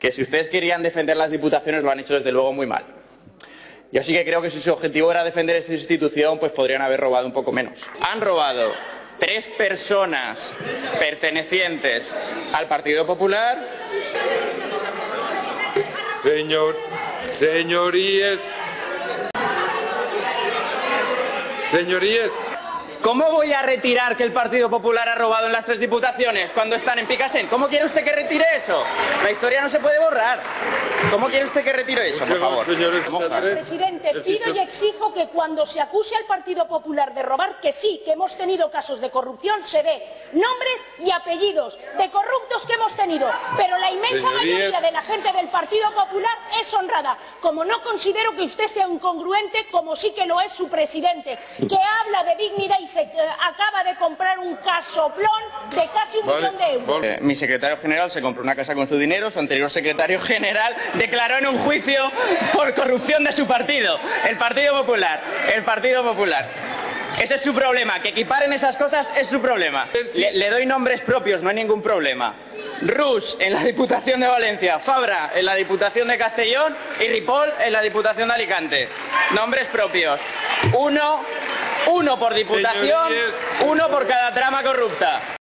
que si ustedes querían defender las diputaciones lo han hecho desde luego muy mal. Yo sí que creo que si su objetivo era defender esa institución, pues podrían haber robado un poco menos. Han robado 3 personas pertenecientes al Partido Popular. Señorías. ¿Cómo voy a retirar que el Partido Popular ha robado en las 3 diputaciones cuando están en Picassent? ¿Cómo quiere usted que retire eso? La historia no se puede borrar. ¿Cómo quiere usted que retire eso, por favor? Presidente, pido y exijo que cuando se acuse al Partido Popular de robar, que sí, que hemos tenido casos de corrupción, se dé nombres y apellidos de corruptos que hemos tenido. Pero la inmensa mayoría de la gente del Partido Popular es honrada. Como no considero que usted sea incongruente, como sí que lo es su presidente, que habla de dignidad y se acaba de comprar un casoplón de casi 1 millón de euros. Mi secretario general se compró una casa con su dinero, su anterior secretario general declaró en un juicio por corrupción de su partido, el Partido Popular. Ese es su problema, que equiparen esas cosas es su problema. Le doy nombres propios, no hay ningún problema. Rus en la Diputación de Valencia, Fabra en la Diputación de Castellón y Ripoll en la Diputación de Alicante. Nombres propios. Uno por diputación, uno por cada trama corrupta.